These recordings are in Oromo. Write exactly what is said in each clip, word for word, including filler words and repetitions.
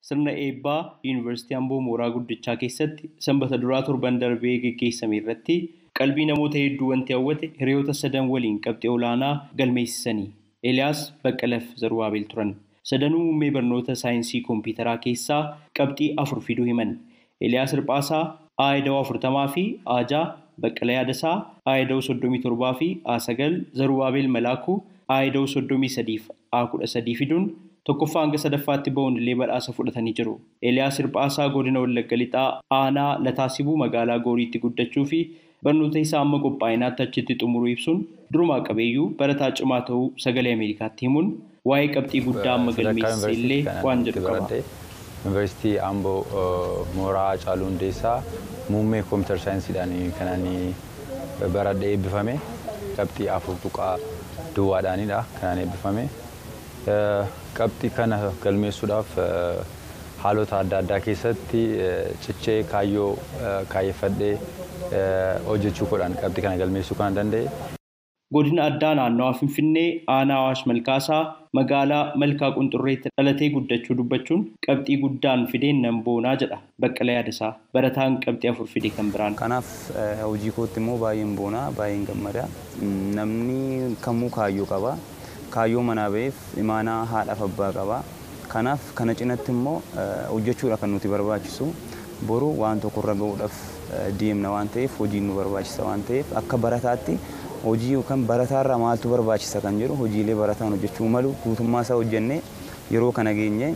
Sirna eebbaa Yuunivarsiitii Amboo Mooraa Guddichaa keessatti sanbata duraa torban darbee gaggeessame irratti qalbii namoota hedduu wanti hawwate hiriyoota sadan waliin qabxii olaanaa galmeessisanii Eeliyaas Baqqalaaf Zarubaabel turan. Sadanuu muummee barnoota saayinsii kompiitaraa keessaa qabxii afur fiduu himan. Eeliyaas Hirphaasaa Aayidawaa afurtamaa fi Aajaa Baqqalaa Yaadasaa Aayidawaa soddomii torbaa fi A sagal Zarubaabel Malaakuu Aayidawaa soddomii sadii fi A kudha sadii fiduun tokkoffaa hanga sadaffaatti ba'uun illee badhaasa fudhatanii jiru. Eeliyaas Hirphaasaa godina Wallagga Lixaa aanaa Lataasibuu magaalaa Gooriitti guddachuu fi barnoota isaa amma qophaa'inaatti achitti xumuruu ibsuun durumaa qabeeyyuu barataa cimaa ta'uu sagalee Ameerikaatti himuun waa'ee qabxii guddaa amma galmeessise illee waan jedhu qaba. Yuunivarsiitii Amboo Mooraa Haacaaluu Hundeessaa muummee kompiitara saayinsiidhaan kanaan baradhee eebbifame qabxii afur tuqaa duwwaadhaanidha kanaan eebbifame. Qabxii kana galmeessuudhaaf haalota adda addaa keessatti cichee kaayyoo kaayyeffadhee hojjechuu godhan qabxii kana galmeessuu kan danda'e. Godina addaa naannawaa Finfinnee aanaa Awaash Malkaasaa magaalaa Malkaa Qunxurreetti dhalatee guddachuu dubbachuun qabxii guddaan fideen nan boonaa jedha Baqqalaa Yaadasaa barataan qabxii afur fide kan biraan. Kanaaf hojii kootti immoo baay'een boonaa baay'een gammada. Namni kamuu kaayyoo qaba. Kaayyoo manaa ba'eef imaanaa haadhaaf abbaa qaba. Kanaaf kana cinatti immoo hojjechuudha kan nuti barbaachisu. Boru waan tokko irra ga'uudhaaf deemna waan ta'eef hojiin nu barbaachisa waan ta'eef akka barataatti hojii yookaan barataarraa maaltu barbaachisa kan jedhu hojiilee barataan hojjechuu malu guutummaa isaa hojjennee yeroo kana geenye.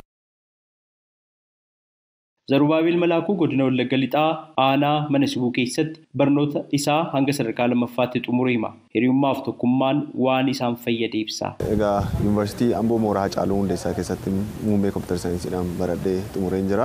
Zarubaabel Malaakuu godina Wallagga Lixaa aanaa mana sibuu keessatti barnoota isaa hanga sadarkaa lammaffaatti xumuree hima. Hiriyummaaf tokkummaan waan isaan fayyade ibsa. Egaa Yuunivarsiitii Amboo Mooraa Haacaaluu Hundeessaa keessatti muummee kompiitara saayinsiidhaan baradhee xumureen jira.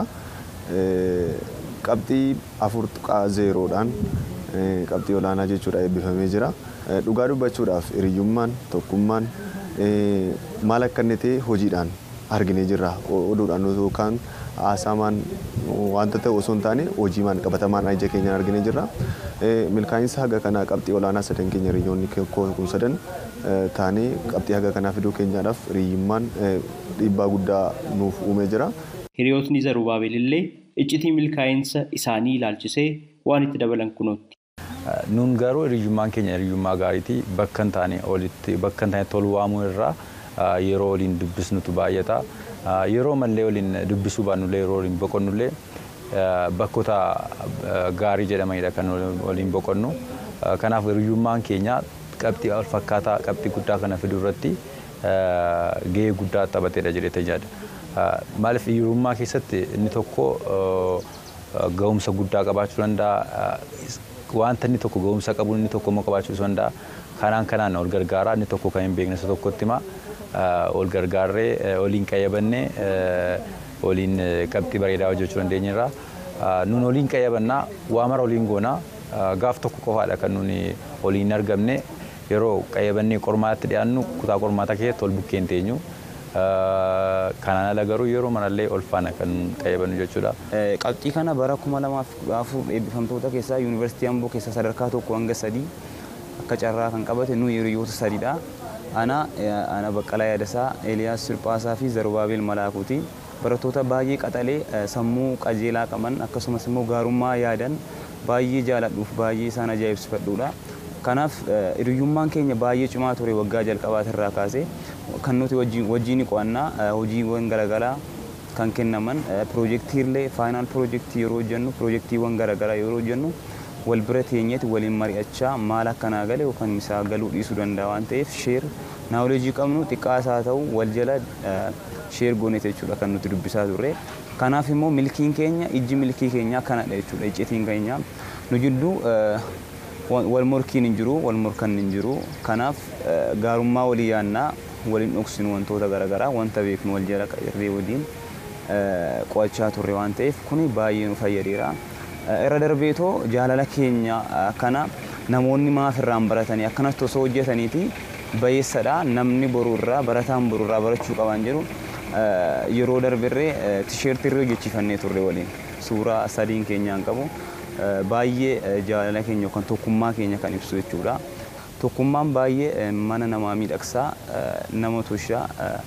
Qabxii afur tuqaa zeeroodhaan qabxii olaanaa jechuudha eebbifamee jira. Dhugaa dubbachuudhaaf hiriyyummaan tokkummaan maal akka inni ta'e hojiidhaan arginee jirra. Oduudhaan yookaan haasamaan wanta ta'e osoo hin taane hojiimaan qabatamaan ija keenyaan arginee jirra. Milkaa'insa haga kanaa qabxii olaanaa sadan keenya hiriyyoonni kun sadan taanee qabxii haga kanaa fiduu keenyaadhaaf hiriyyummaan dhiibbaa guddaa nuuf uumee jira. Hiriyootni Zarubaabel illee iccitii milkaa'insa isaanii ilaalchisee waan itti dabalan kunootti. Nun garuu hiriyyummaan keenya hiriyyummaa gaariitii bakka hin taane olitti bakka hin taane tolu waamuu irraa yeroo waliin dubbisnutu baay'ata. Yeroo mallee waliin dubbisuu baannullee yeroo waliin boqonnullee bakkoota gaarii jedhamanidha kan waliin boqonnu. Kanaaf hiriyyummaan keenya qabxii wal fakkaataa qabxii guddaa kana fiduu irratti gahee guddaa taphateedha jedhee yaada. Maaliif hiriyyummaa keessatti inni tokko gahumsa guddaa qabaachuu danda'a. Wanta inni tokko gahumsa qabu inni tokko immoo qabaachuu danda'a. Kanaan kanaan ol gargaaraa inni tokko kan hin beekne isa tokkotti hima. Ol gargaarree waliin qayyabannee waliin qabxii bareedaa hojjechuu dandeenyerra. Nun waliin qayyabannaa waa mara waliin goonaa gaaf tokko qofaadha kan nuni waliin argamne yeroo qayyabannee qormaatti dhiyaannu kutaa qormaata keessatti ol bukkeen teenyu. Kanaan ala garuu yeroo manallee ol faana kan qayyabannu jechuudha. Qabxii kana bara kuma lamaaf afur eebbifamtoota keessaa Yuunivarsiitii Amboo keessa sadarkaa tokko hanga sadii akka carraa kan qabate nu hiriyoota sadiidha. Ana ana Baqqalaa Yaadasaa, Eeliyaas Hirphaasaa fi Zarubaabel Malaakuuti. Barattoota baay'ee qaxalee sammuu qajeelaa qaban akkasumas immoo gaarummaa yaadan baay'ee jaaladhuuf baay'ee isaan ajaa'ibsiifadhuudha. Kanaaf hiriyyummaan keenya baay'ee cimaa ture waggaa jalqabaatirraa kaasee kan nuti wajjin qo'annaa hojiiwwan garaagaraa kan kennaman piroojeektiilee faayinaal piroojeektii yeroo hojjennu piroojeektiiwwan garaagaraa yeroo hojjennu wal bira teenyeeti waliin mari'achaa maal akkanaa gale yookaan isaa galuu dhiisuu danda'a waan ta'eef sheer naawuleejii qabnu xiqqaasaa ta'u wal jala sheer gooneeti jechuudha kan nuti dubbisaa turre. Kanaaf immoo milkiin keenya ijji milkii keenyaa kanadha jechuudha iccitiin keenya nu jidduu wal morkiin hin jiru wal morkan hin jiru. Kanaaf gaarummaa walii yaannaa waliin dhoksinu wantoota garaagaraa wanta beeknu wal jala irree waliin qo'achaa turre waan ta'eef kuni baay'ee nu fayyadeera. Irra darbeetoo jaalala keenya kana namoonni maaf irraan baratanii akkanas osoo hojjetaniiti bayeessadha namni boruurraa barataan boruurraa barachuu qaban jedhu yeroo darbirree tisheertii irra hojjechiifannee turre waliin suuraa sadiin keenyaan qabu baay'ee jaalala keenya yookaan tokkummaa keenya kan ibsu jechuudha. Tokkummaan baay'ee mana namaa miidhagsaa nama toshaa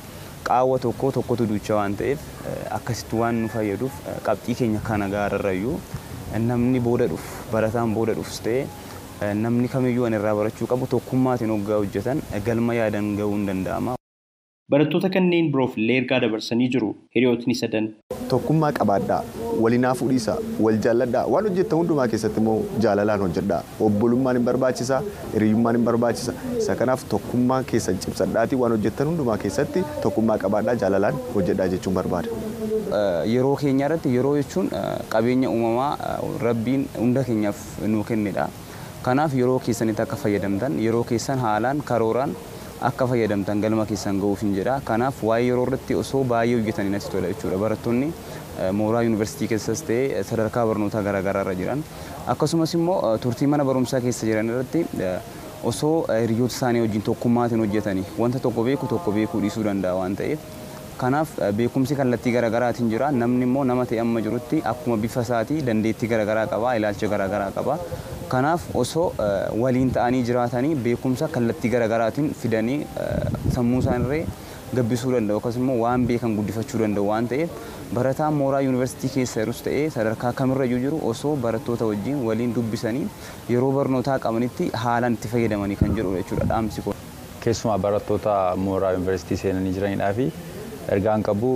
qaawwa tokko tokkotu duucha waan ta'eef akkasitti waan nu fayyaduuf qabxii keenya kana gaararrayyuu namni booda dhufu barataan booda dhufus ta'e namni kamiyyuu an irraa barachuu qabu tokkummaatiin hoggaa hojjetan galma yaadan ga'uu hin danda'ama. Barattoota kanneen biroof illee ergaa dabarsanii jiru hiriyootni sadan. Tokkummaa qabaadhaa, walinaaf fudhiisaa, wal jaalladhaa, waan hojjettan hundumaa keessatti immoo jaalalaan hojjedhaa. Obbolummaan hin barbaachisa, hiriyyummaan hin barbaachisa. Isa kanaaf tokkummaa keessan cimsadhaatii waan hojjettan hundumaa keessatti tokkummaa qabaadhaa, jaalalaan hojjedhaa jechuun barbaada. Yeroo keenya irratti yeroo jechuun qabeenya uumamaa Rabbiin hunda keenyaaf nuu kennedha. Kanaaf yeroo keessanitti akka fayyadamtan, yeroo keessan haalaan karooraan akka fayyadamtan galma keessan ga'uuf hin jedha. Kanaaf waa'ee yeroo irratti osoo baay'ee hojjetanii natti tola jechuudha. Barattoonni mooraa yuunivarsiitii keessas ta'ee sadarkaa barnootaa garaagaraa irra jiran akkasumas immoo turtii mana barumsaa keessa jiran irratti osoo hiriyoota isaanii wajjin tokkummaatiin hojjetanii wanta tokko beeku tokko beekuu dhiisuu danda'a waan ta'eef kanaaf beekumsi kallattii garaagaraatiin jira. Namni immoo nama ta'e amma jirutti akkuma bifa isaatii dandeettii garaagaraa qaba, ilaalcha garaagaraa qaba. Kanaaf osoo waliin ta'anii jiraatanii beekumsa kallattii garaagaraatiin fidanii sammuu isaaniirree gabbisuu danda'u akkasumas immoo waan beekan guddifachuu danda'u waan ta'eef barataan mooraa yuunivarsiitii keessa jirus ta'ee sadarkaa kamirrayyuu jiru osoo barattoota wajjin waliin dubbisanii yeroo barnootaa qabanitti haalaan itti fayyadamanii kan jedhudha jechuudha dhaamsi kun. Keessumaa barattoota mooraa yuunivarsiitii seenanii jiranidhaa fi ergaan qabu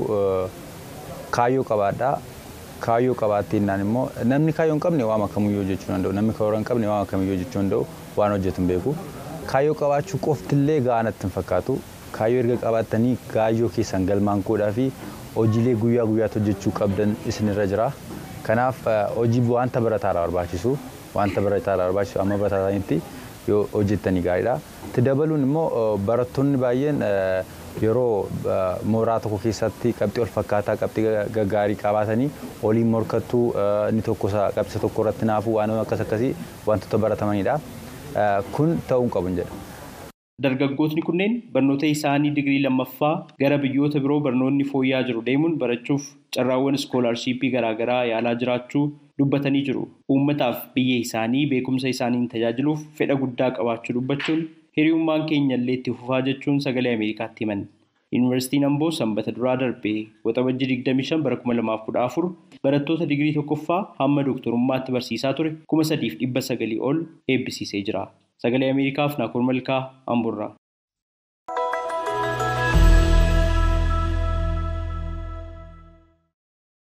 kaayyoo qabaadhaa. Kaayyoo qabaattiinnaan immoo namni kaayyoo hin qabne waan akkamiyyuu hojjechuu danda'u. Namni karoora hin qabne waan akkamiyyuu hojjechuu danda'u waan hojjetu hin beeku. Kaayyoo qabaachuu qoftillee gahaa natti hin fakkaatu. Kaayyoo erga qabaattanii kaayyoo keessan galmaan qoodhaa fi hojiilee guyyaa guyyaatti hojjechuu qabdan isinirra jira. Kanaaf hojii wanta barataadhaa barbaachisu wanta barataadhaa barbaachisu amma barataanitti yoo hojjettanii gaariidha. Itti dabaluun immoo barattoonni baay'een yeroo mooraa tokko keessatti qabxii ol fakkaataa qabxii gaggaarii qabaatanii waliin morkattuu inni tokko qabxii tokko irratti naafuu waan akkas akkasii wantoota baratamanidha. Kun ta'uu qabu jedha. Dargaggootni kunneen barnoota isaanii digirii lammaffaa gara biyyoota biroo barnoonni fooyya'aa jiru deemuun barachuuf carraawwan iskoolaarshiippii garaagaraa yaalaa jiraachuu dubbatanii jiru. Uummataaf biyya isaanii beekumsa isaaniin tajaajiluuf fedha guddaa qabaachuu dubbachuun hiriyummaan keenya illee itti fufaa jechuun sagalee Ameerikaatti himan. Yuunivarsiitiin Amboo sanbata duraa darbee waxabajjii digdamii shan bara kuma lamaaf kudha afur barattoota digirii tokkoffaa hamma dooktorummaatti barsiisaa ture kuma sadiif dhibba sagalii ol eebbisiisee jira. Sagalee Ameerikaaf Naakoor Malkaa Amboorraa.